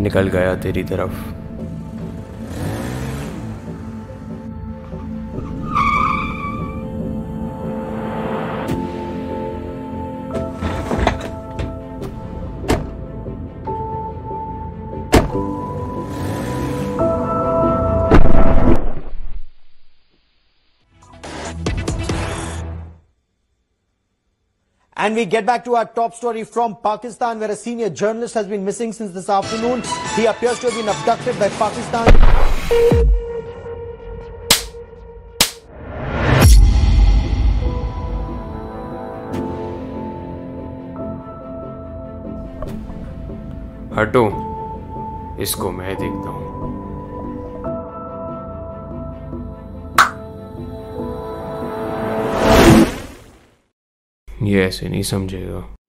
निकल गया तेरी तरफ। And we get back to our top story from Pakistan, where a senior journalist has been missing since this afternoon. He appears to have been abducted by Pakistan. हटो, इसको मैं देखता हूँ। ये ऐसे नहीं समझेगा।